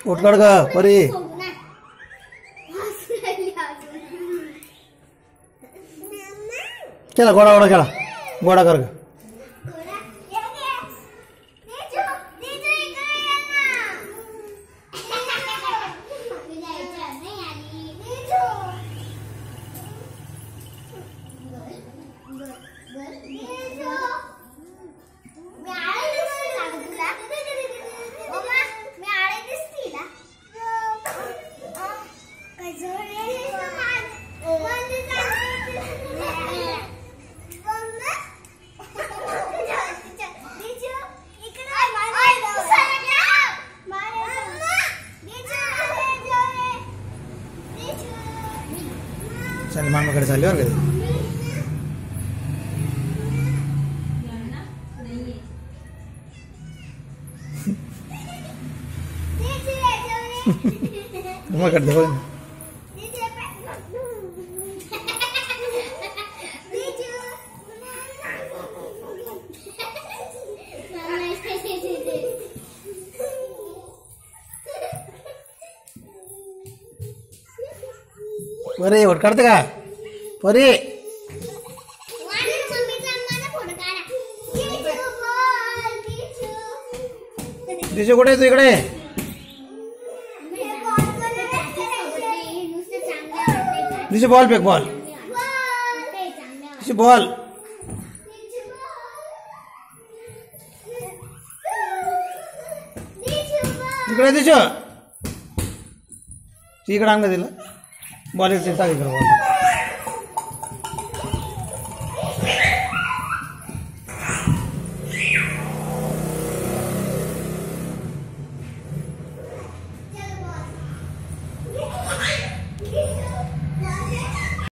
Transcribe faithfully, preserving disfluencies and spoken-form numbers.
उठ काढ का परी. खेळा गोडा गोडा खेळा गोडा कर ग. चल मामाकडे चालली बरं का. मामाकडे बघ ना. परी वोट काढते का परी. दिशू कुठे तू इकडे. दिशू बॉल फेक बॉल. दिशू बॉल. इकडे दिशू इकडे अंग दिला बॉल टाकी कर.